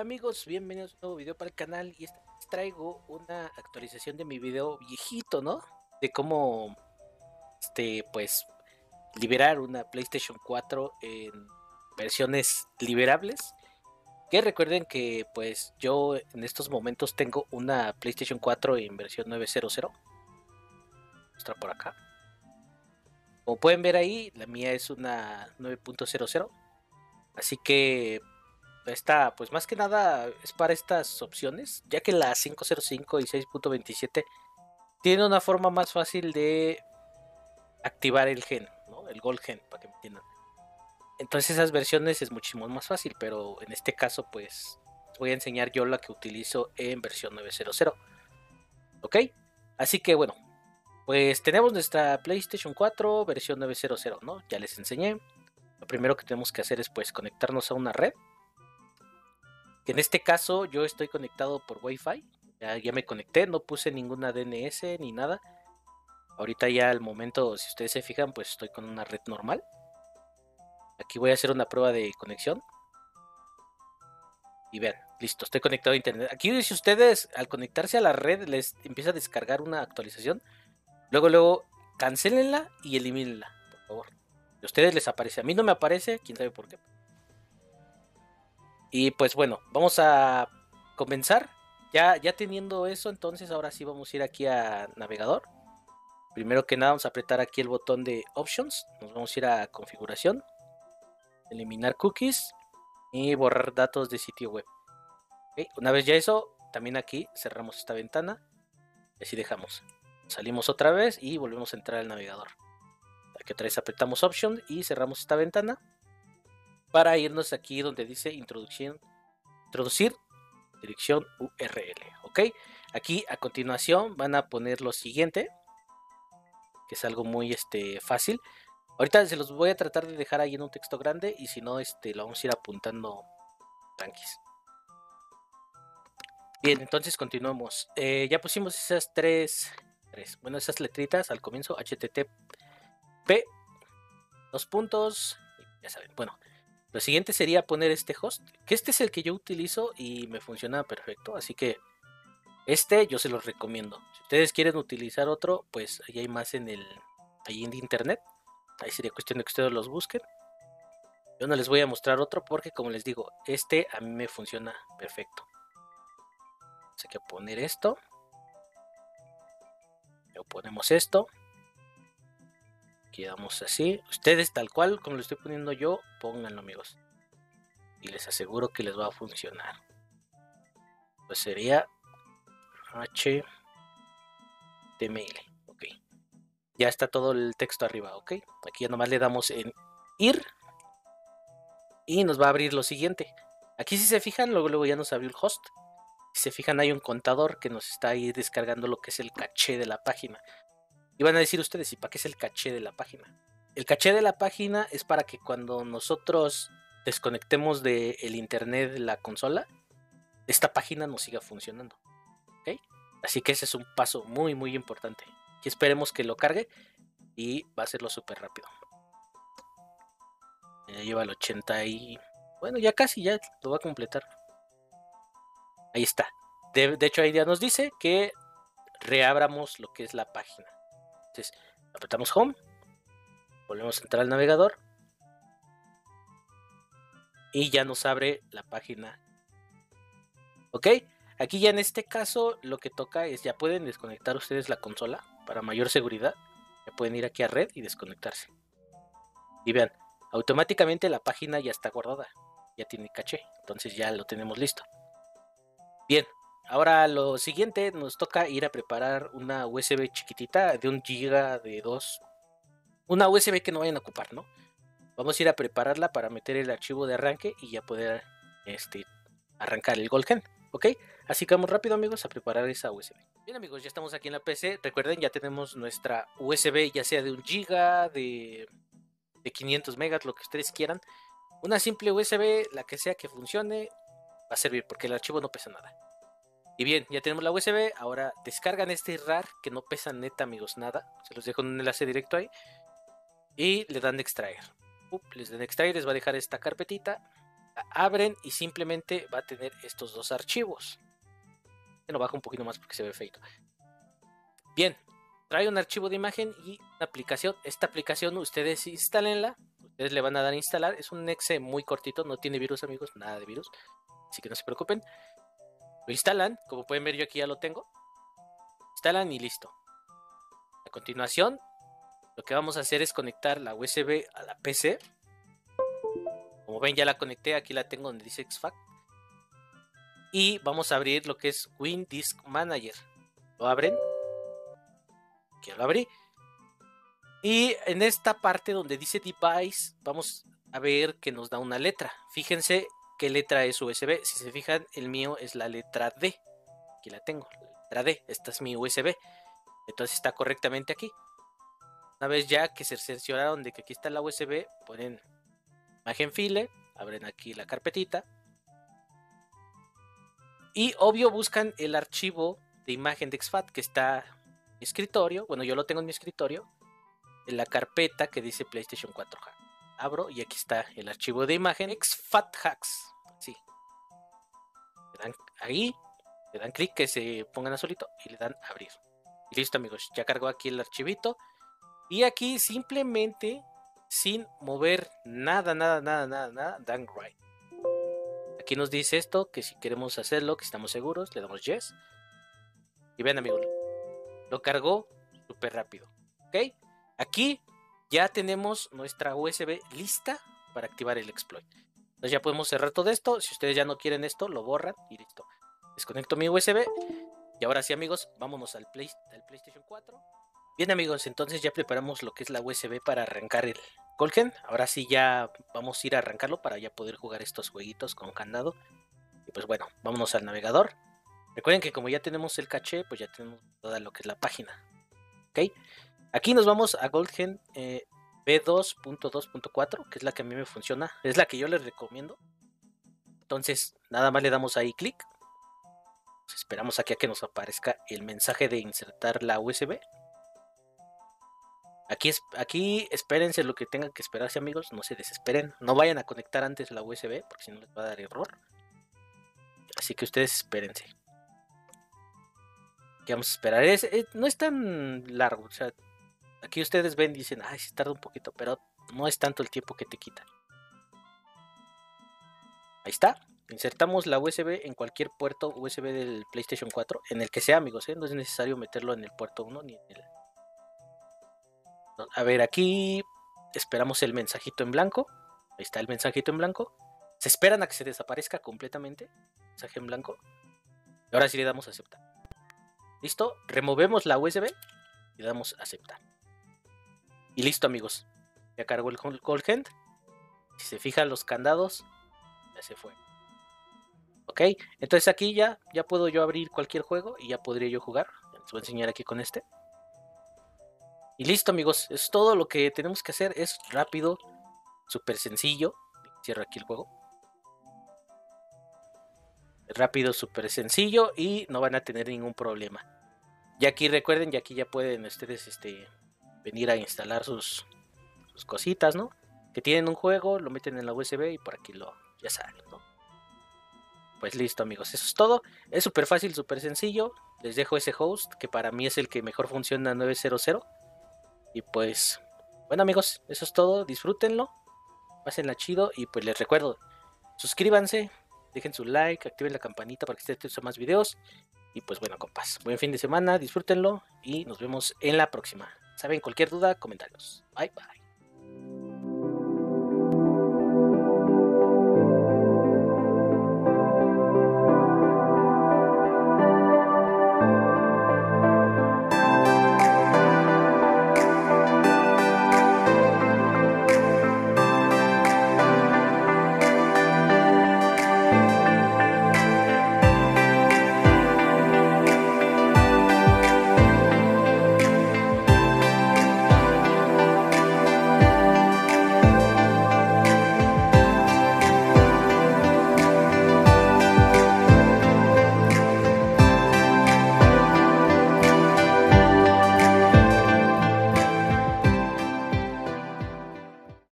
amigos, bienvenidos a un nuevo video para el canal y esta vez traigo una actualización de mi video viejito, ¿no? De cómo, pues, liberar una PlayStation 4 en versiones liberables. Que recuerden que, pues, yo en estos momentos tengo una PlayStation 4 en versión 900. Muestra por acá. Como pueden ver ahí, la mía es una 9.00. Así que esta, pues más que nada es para estas opciones, ya que la 505 y 6.27 tiene una forma más fácil de activar el gen, ¿no? El Gold Gen, para que me entiendan. Entonces esas versiones es muchísimo más fácil, pero en este caso pues les voy a enseñar yo la que utilizo en versión 900. ¿Ok? Así que bueno, pues tenemos nuestra PlayStation 4 versión 900, ¿no? Ya les enseñé. Lo primero que tenemos que hacer es pues conectarnos a una red. Que en este caso yo estoy conectado por Wi-Fi. Ya me conecté, no puse ninguna DNS ni nada. Ahorita ya al momento, si ustedes se fijan, pues estoy con una red normal. Aquí voy a hacer una prueba de conexión. Y vean, listo, estoy conectado a internet. Aquí si ustedes al conectarse a la red les empieza a descargar una actualización, luego cancelenla y elimínenla, por favor. A ustedes les aparece, a mí no me aparece, quién sabe por qué. Y pues bueno, vamos a comenzar. Ya teniendo eso, entonces ahora sí vamos a ir aquí a navegador. Primero que nada vamos a apretar aquí el botón de Options. Nos vamos a ir a Configuración. Eliminar cookies. Y borrar datos de sitio web. ¿Okay? Una vez ya eso, también aquí cerramos esta ventana. Y así dejamos. Salimos otra vez y volvemos a entrar al navegador. Aquí otra vez apretamos Options y cerramos esta ventana. Para irnos aquí donde dice introducir dirección URL. ¿Ok? Aquí a continuación van a poner lo siguiente, que es algo muy fácil. Ahorita se los voy a tratar de dejar ahí en un texto grande y si no, lo vamos a ir apuntando tranquis. Bien, entonces continuamos. Ya pusimos esas esas letritas al comienzo, HTTP, dos puntos, ya saben. Bueno, lo siguiente sería poner este host, que este es el que yo utilizo y me funciona perfecto, así que yo se los recomiendo. Si ustedes quieren utilizar otro, pues ahí hay más ahí en internet. Ahí sería cuestión de que ustedes los busquen. Yo no les voy a mostrar otro porque, como les digo, a mí me funciona perfecto. Hay que poner esto. Luego ponemos esto. Quedamos así. Ustedes tal cual como lo estoy poniendo yo, pónganlo, amigos. Y les aseguro que les va a funcionar. Pues sería HTML. Ok. Ya está todo el texto arriba, ok. Aquí ya nomás le damos en ir. Y nos va a abrir lo siguiente. Aquí si se fijan, luego ya nos abrió el host. Si se fijan hay un contador que nos está ahí descargando lo que es el caché de la página. Y van a decir ustedes, ¿y para qué es el caché de la página? El caché de la página es para que cuando nosotros desconectemos del internet de la consola, esta página nos siga funcionando. ¿Okay? Así que ese es un paso muy muy importante. Y esperemos que lo cargue y va a hacerlo súper rápido. Ya lleva el 80 y... Bueno, ya casi, ya lo va a completar. Ahí está. De hecho ahí ya nos dice que reabramos lo que es la página. Entonces apretamos Home. Volvemos a entrar al navegador. Y ya nos abre la página. Ok, aquí ya en este caso lo que toca es ya pueden desconectar ustedes la consola para mayor seguridad. Ya pueden ir aquí a red y desconectarse. Y vean, automáticamente la página ya está guardada. Ya tiene caché, entonces ya lo tenemos listo. Bien, ahora lo siguiente nos toca ir a preparar una USB chiquitita de 1 GB de 2. Una USB que no vayan a ocupar, ¿no? Vamos a ir a prepararla para meter el archivo de arranque y ya poder arrancar el Gold Gen, ¿ok? Así que vamos rápido, amigos, a preparar esa USB. Bien, amigos, ya estamos aquí en la PC. Recuerden, ya tenemos nuestra USB, ya sea de 1 GB, de 500 megas, lo que ustedes quieran. Una simple USB, la que sea que funcione, va a servir porque el archivo no pesa nada. Y bien, ya tenemos la USB. Ahora descargan este RAR que no pesa neta, amigos, nada. Se los dejo en un enlace directo ahí. Y le dan extraer. Les dan extraer, les va a dejar esta carpetita. La abren y simplemente va a tener estos dos archivos. Lo bajo un poquito más porque se ve feito. Bien, trae un archivo de imagen y una aplicación. Esta aplicación ustedes instálenla. Ustedes le van a dar a instalar. Es un exe muy cortito, no tiene virus, amigos, nada de virus. Así que no se preocupen. Lo instalan, como pueden ver yo aquí ya lo tengo. Instalan y listo. A continuación, lo que vamos a hacer es conectar la USB a la PC. Como ven, ya la conecté, aquí la tengo donde dice exFAT. Y vamos a abrir lo que es WinDisk Manager. Lo abren. Aquí ya lo abrí. Y en esta parte donde dice Device, vamos a ver que nos da una letra. Fíjense qué letra es USB. Si se fijan, el mío es la letra D. Aquí la tengo, la letra D. Esta es mi USB. Entonces está correctamente aquí. Una vez ya que se cercioraron de que aquí está la USB, ponen imagen file, abren aquí la carpetita. Y obvio buscan el archivo de imagen de exFAT que está en mi escritorio. Bueno, yo lo tengo en mi escritorio. En la carpeta que dice PlayStation 4 Hack. Abro y aquí está el archivo de imagen exFAT Hacks. Sí. Le dan ahí, le dan clic que se pongan a solito y le dan abrir. Y listo, amigos, ya cargó aquí el archivito. Y aquí simplemente, sin mover nada, dan right. Aquí nos dice esto, que si queremos hacerlo, que estamos seguros, le damos yes. Y vean, amigos, lo cargó súper rápido. ¿Ok? Aquí ya tenemos nuestra USB lista para activar el exploit. Entonces ya podemos cerrar todo esto. Si ustedes ya no quieren esto, lo borran y listo. Desconecto mi USB. Y ahora sí, amigos, vámonos al PlayStation 4. Bien, amigos, entonces ya preparamos lo que es la USB para arrancar el Colgen. Ahora sí ya vamos a ir a arrancarlo para ya poder jugar estos jueguitos con candado. Y pues bueno, vámonos al navegador. Recuerden que como ya tenemos el caché, pues ya tenemos toda lo que es la página. ¿Ok? Aquí nos vamos a Goldgen B2.2.4, que es la que a mí me funciona. Es la que yo les recomiendo. Entonces, nada más le damos ahí clic. Esperamos aquí a que nos aparezca el mensaje de insertar la USB. Aquí espérense lo que tengan que esperarse, amigos. No se desesperen. No vayan a conectar antes la USB, porque si no les va a dar error. Así que ustedes espérense. ¿Qué vamos a esperar? No es tan largo. O sea, aquí ustedes ven y dicen, ay, sí tarda un poquito, pero no es tanto el tiempo que te quita. Ahí está. Insertamos la USB en cualquier puerto USB del PlayStation 4, en el que sea, amigos, ¿eh? No es necesario meterlo en el puerto 1 ni en el... A ver, aquí esperamos el mensajito en blanco. Ahí está el mensajito en blanco. Se esperan a que se desaparezca completamente. Mensaje en blanco. Y ahora sí le damos a aceptar. Listo. Removemos la USB y le damos a aceptar. Y listo, amigos. Ya cargó el Colgen. Si se fijan los candados, ya se fue. Ok. Entonces aquí ya puedo yo abrir cualquier juego y ya podría yo jugar. Les voy a enseñar aquí con este. Y listo, amigos. Es todo lo que tenemos que hacer. Es rápido. Súper sencillo. Cierro aquí el juego. Rápido, súper sencillo y no van a tener ningún problema. Y aquí recuerden, y aquí ya pueden ustedes venir a instalar sus cositas, ¿no? Que tienen un juego, lo meten en la USB y por aquí ya sale, ¿no? Pues listo, amigos, eso es todo. Es súper fácil, súper sencillo. Les dejo ese host que para mí es el que mejor funciona, 900. Y pues, bueno, amigos, eso es todo. Disfrútenlo, pásenla chido y pues les recuerdo, suscríbanse, dejen su like, activen la campanita para que estén atentos a más videos. Y pues bueno, compas, buen fin de semana, disfrútenlo y nos vemos en la próxima. Saben, cualquier duda, comentarios. Bye, bye.